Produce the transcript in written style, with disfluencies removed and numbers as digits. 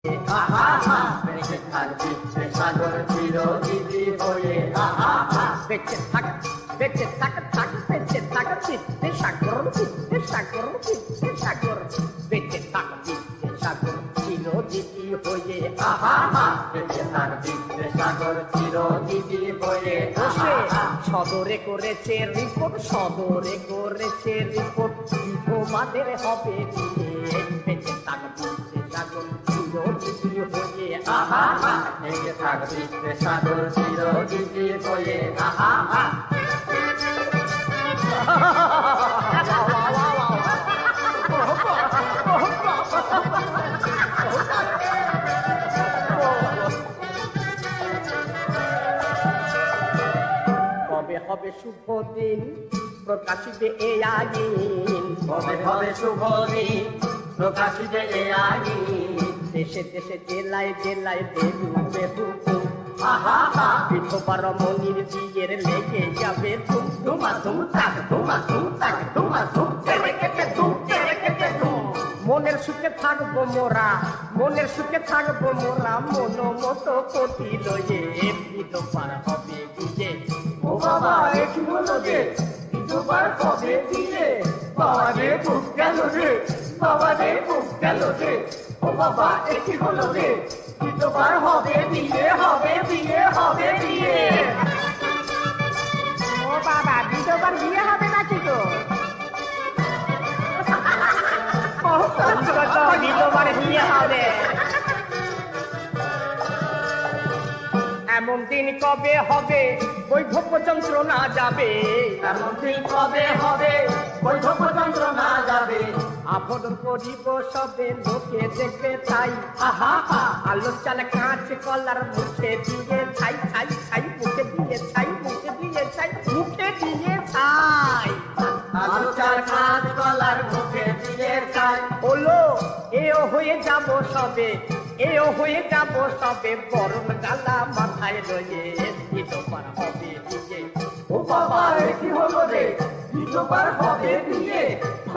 বেঁচে থাকবি সাগর চিরজীবী হয়ে বেঁচে থাক বেঁচে থাক থাক বেঁচে থাক চিত্তে সাগর চিত্তে সাগর চিত্তে সাগর বেঁচে থাকবি সাগর চিরজীবী হয়ে বেঁচে থাকবি সাগর চিরজীবী হয়ে সদরে করেছে রিপোর্ট সদরে করেছে রিপোর্ট বিধবাদের হবে বেঁচে থাকবি সাগর চিরজীবী হয়ে বেঁচে থাকবি সাগর চিরজীবী হয়ে কবে হবে শুভ দিন প্রকাশিতে এই আইন কবে হবে শুভ দিন প্রকাশিতে এই আইন দেশে দেশে জেলায় জেলায় বেরুবে হুকুম বিধবা রমণীর বিয়ের লেগে যাবে ধুম ধুমা ধুম তাক ধুমা ধুম তাক ধুমা ধুম মনের সুখে থাকবো মোরা মনের সুখে থাকবো মোরা মন মতো কোটি লয়ে বিধবার হবে বিয়ে ও বাবা কি হলো রে বিধবার হবে বিয়ে বাবা রে বুক গেল রে বাবা রে বুক গেল রে ও বাবা কি হলো রে বিধবার হবে বিয়ে হবে বিয়ে হবে বিয়ে ও বাবা বিধবার বিয়ে হবে নাকি তো বিধবার বিয়ে হবে এমন দিন কবে হবে বৈধব্য যন্ত্রণা যাবে এমন দিন কবে হবে বৈধব্য যন্ত্রণা যাবে আবরণ করিব সবে লোকে দেখবে তাই আলো চালে কাঁচ কলার মুখে দিয়ে ছাই ছাই ছাই মুখে দিয়ে ছাই মুখে দিয়ে ছাই মুখে দিয়ে ছাই আলো চাল কাঁচ কলার মুখে দিয়ে ছাই হলো এও হয়ে যাব সবে এও হয়ে যাব সবে বরণ গালা মাথায় রয়ে বিধবার হবে বিয়ে ও বাবা কি হলো রে বিধবার হবে বিয়ে